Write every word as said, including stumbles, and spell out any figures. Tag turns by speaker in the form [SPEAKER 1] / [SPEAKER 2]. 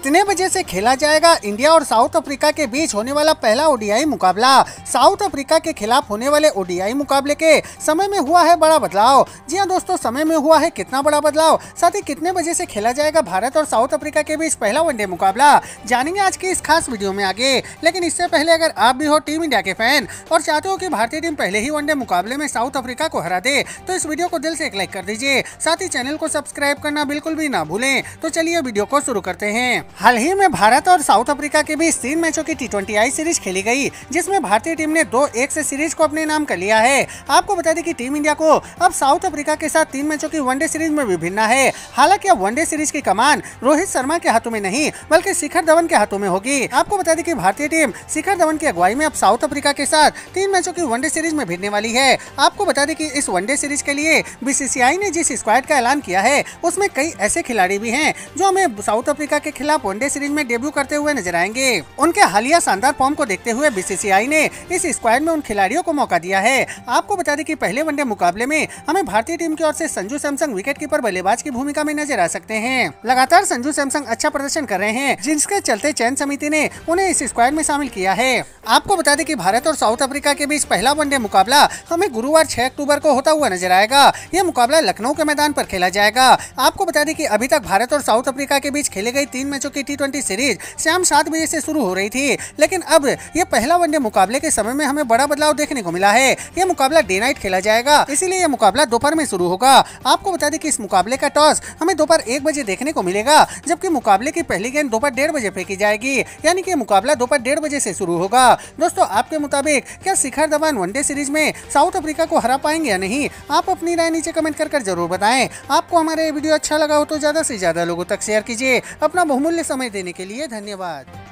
[SPEAKER 1] कितने बजे से खेला जाएगा इंडिया और साउथ अफ्रीका के बीच होने वाला पहला ओडीआई मुकाबला। साउथ अफ्रीका के खिलाफ होने वाले ओडीआई मुकाबले के समय में हुआ है बड़ा बदलाव। जी हां दोस्तों, समय में हुआ है कितना बड़ा बदलाव, साथ ही कितने बजे से खेला जाएगा भारत और साउथ अफ्रीका के बीच पहला वनडे मुकाबला, जानेंगे आज की इस खास वीडियो में आगे। लेकिन इससे पहले अगर आप भी हो टीम इंडिया के फैन और चाहते हो कि भारतीय टीम पहले ही वनडे मुकाबले में साउथ अफ्रीका को हरा दे, तो इस वीडियो को दिल से एक लाइक कर दीजिए, साथ ही चैनल को सब्सक्राइब करना बिल्कुल भी ना भूलें। तो चलिए वीडियो को शुरू करते हैं। हाल ही में भारत और साउथ अफ्रीका के बीच तीन मैचों की टी ट्वेंटी आई सीरीज खेली गई, जिसमें भारतीय टीम ने दो एक से सीरीज को अपने नाम कर लिया है। आपको बता दें कि टीम इंडिया को अब साउथ अफ्रीका के साथ तीन मैचों की वनडे सीरीज में भी भिड़ना है। हालांकि अब वनडे सीरीज की कमान रोहित शर्मा के हाथों में नहीं बल्कि शिखर धवन के हाथों में होगी। आपको बता दें कि भारतीय टीम शिखर धवन की अगुवाई में अब साउथ अफ्रीका के साथ तीन मैचों की वनडे सीरीज में भिड़ने वाली है। आपको बता दें कि इस वनडे सीरीज के लिए बीसीसीआई ने जिस स्क्वाड का ऐलान किया है, उसमें कई ऐसे खिलाड़ी भी हैं जो हमें साउथ अफ्रीका के खिलाफ वनडे सीरीज में डेब्यू करते हुए नजर आएंगे। उनके हालिया शानदार फॉर्म को देखते हुए बीसीसीआई ने इस स्क्वाड में उन खिलाड़ियों को मौका दिया है। आपको बता दें कि पहले वनडे मुकाबले में हमें भारतीय टीम की ओर से संजू सैमसंग विकेटकीपर बल्लेबाज की भूमिका में नजर आ सकते हैं। लगातार संजू सैमसंग अच्छा प्रदर्शन कर रहे हैं, जिसके चलते चयन समिति ने उन्हें इस स्क्वाड में शामिल किया है। आपको बता दें कि भारत और साउथ अफ्रीका के बीच पहला वनडे मुकाबला हमें गुरुवार छह अक्टूबर को होता हुआ नजर आएगा। यह मुकाबला लखनऊ के मैदान पर खेला जाएगा। आपको बता दें कि अभी तक भारत और साउथ अफ्रीका के बीच खेली गई तीन मैचों की टी ट्वेंटी सीरीज शाम सात बजे से शुरू हो रही थी, लेकिन अब यह पहला वनडे मुकाबले के समय में हमें बड़ा बदलाव देखने को मिला है। यह मुकाबला डे नाइट खेला जाएगा, इसीलिए यह मुकाबला दोपहर में शुरू होगा। आपको बता दें कि इस मुकाबले का टॉस हमें दोपहर एक बजे देखने को मिलेगा, जबकि मुकाबले की पहली गेंद दोपहर डेढ़ बजे फेंकी जाएगी, यानी कि मुकाबला दोपहर डेढ़ बजे से शुरू होगा। दोस्तों, आपके मुताबिक क्या शिखर धवन वनडे सीरीज में साउथ अफ्रीका को हरा पाएंगे या नहीं? आप अपनी राय नीचे कमेंट कर कर जरूर बताएं। आपको हमारा ये वीडियो अच्छा लगा हो तो ज्यादा से ज्यादा लोगों तक शेयर कीजिए। अपना बहुमूल्य समय देने के लिए धन्यवाद।